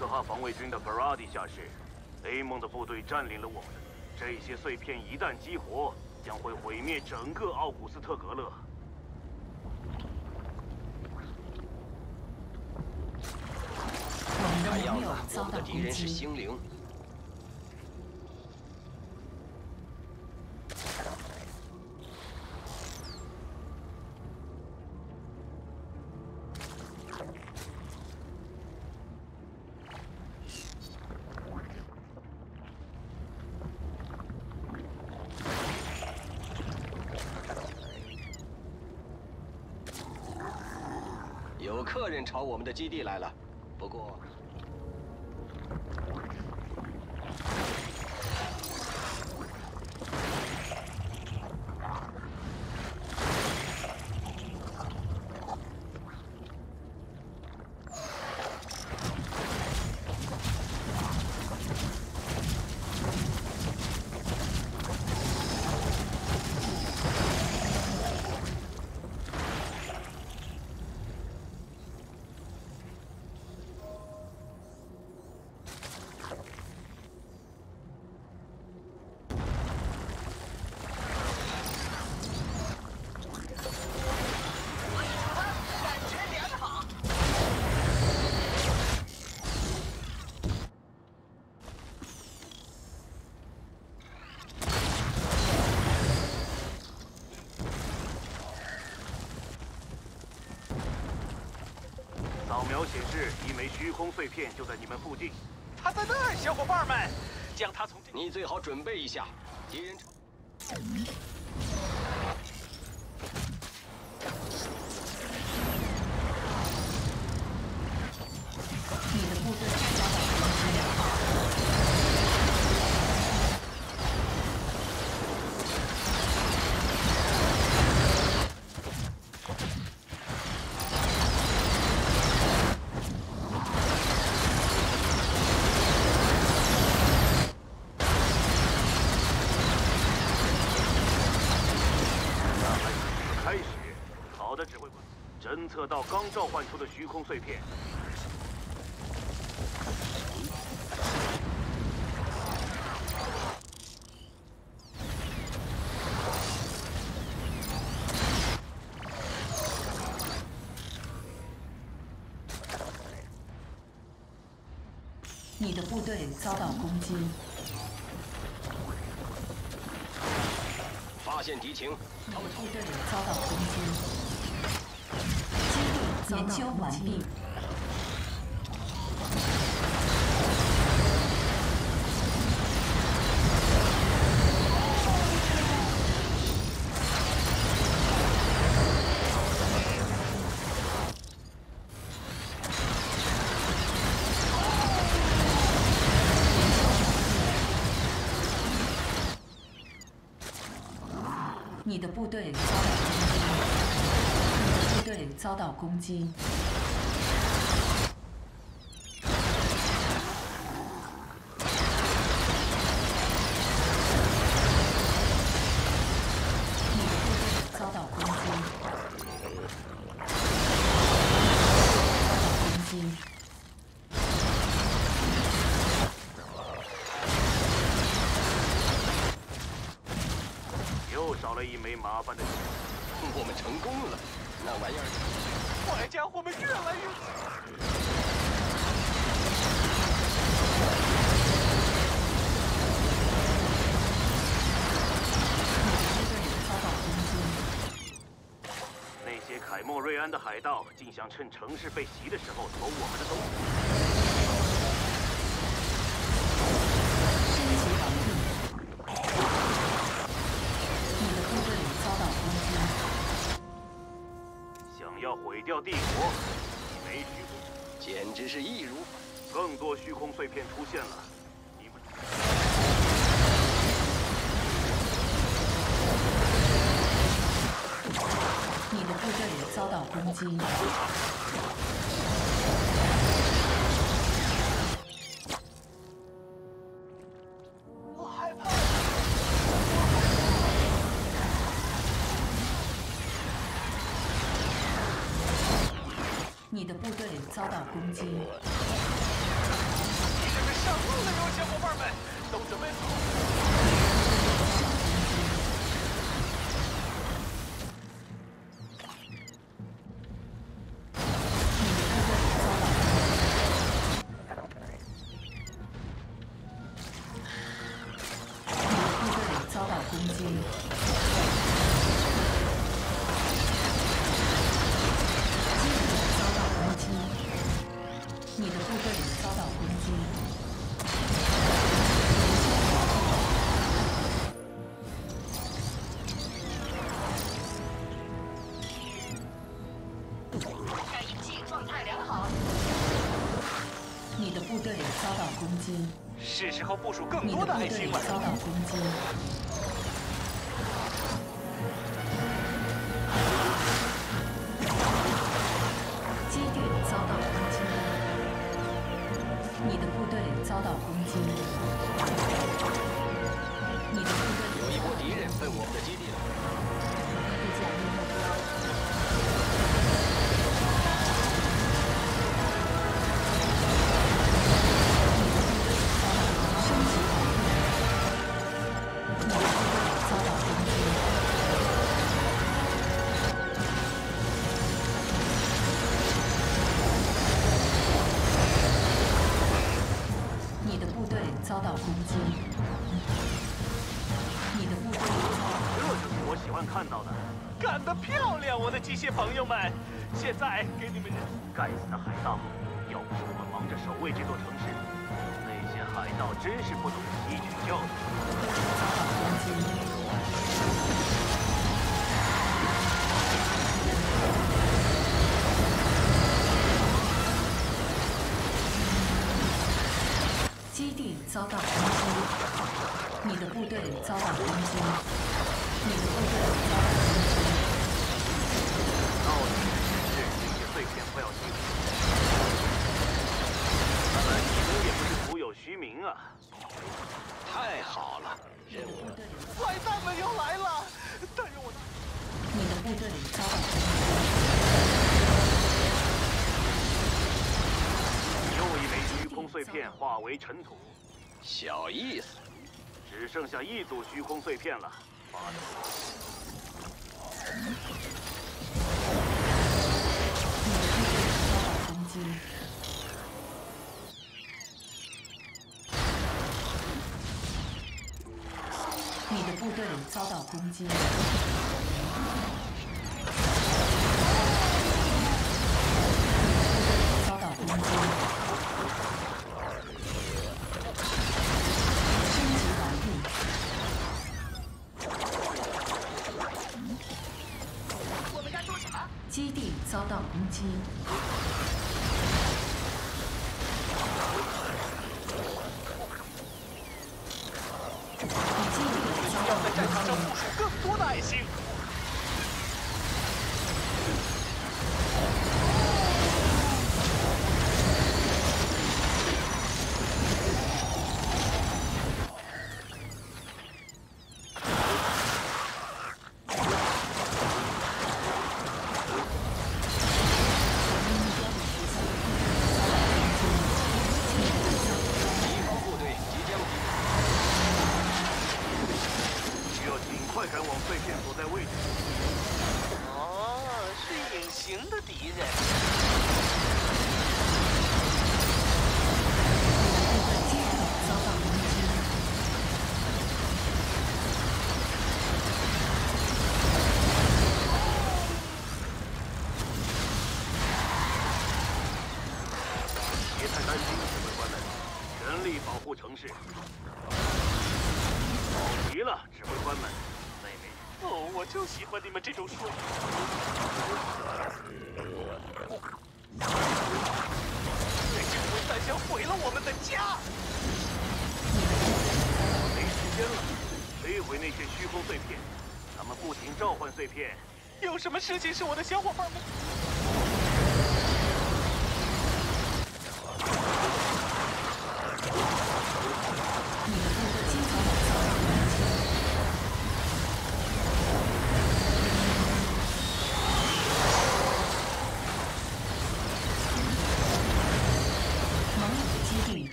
科哈防卫军的 Baradi 下士，雷蒙的部队占领了我们。这些碎片一旦激活，将会毁灭整个奥古斯特格勒。 看样子，我们的敌人是星灵。 有客人朝我们的基地来了，不过， 扫描显示，一枚虚空碎片就在你们附近。 他在那儿，小伙伴们，将他从这…… 你最好准备一下，敌人。 你的部队遭到攻击了。 开始，好的，指挥官，侦测到刚召唤出的虚空碎片。 你的部队遭到攻击， 发现敌情， 你的部队遭到攻击，基地研究完毕。你的部队遭到攻击。你的部队遭到攻击。攻击。 又少了一枚麻烦的。 我们成功了，那玩意儿， 坏家伙们越来越…… 遭到攻击。 那些凯莫瑞安的海盗竟想趁城市被袭的时候偷我们的东西。 想要毁掉帝国，一枚虚空， 简直是易如反。 更多虚空碎片出现了，你们。 你的部队遭到攻击。 我害怕。 你的部队遭到攻击。 准备上路了哟，小伙伴们，都准备好。是时候部署更多的爱心了。 遭到攻击。基地遭到攻击。你的部队遭到攻击。你的部队有一波敌人奔我们的基地了。 不降低目标。遭到攻击，你的部队这就是我喜欢看到的。 干得漂亮，我的机械朋友们！现在给你们该死的海盗！要不是我们忙着守卫这座城市，那些海盗真是不懂吸取教训。 遭到攻击。基地遭到攻击，你的部队遭到攻击，你的部队遭到攻击。 到底是这些碎片快要击毁，看来你们也不是徒有虚名啊！ 太好了，任务坏蛋们又来了！但是我你的部队遭到攻击。 又一枚虚空碎片化为尘土。 小意思， 只剩下一组虚空碎片了。妈的！ 攻击。你的部队遭到攻击。遭到攻击。基地遭到攻击。基地遭到要在战场上部署更多的爱心。 城市。好极了，指挥官们，妹妹。 哦，我就喜欢你们这种说法。那只混蛋想毁了我们的家。 没时间了，摧毁那些虚空碎片。咱们不停召唤碎片。 有什么事情是我的小伙伴们？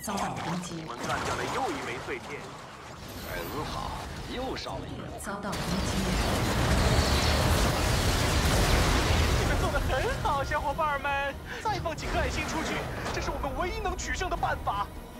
遭到攻击， 我们干掉了又一枚碎片。 很好，又少了一个。 遭到攻击， 你们做得很好，小伙伴们！再放几颗爱心出去，这是我们唯一能取胜的办法。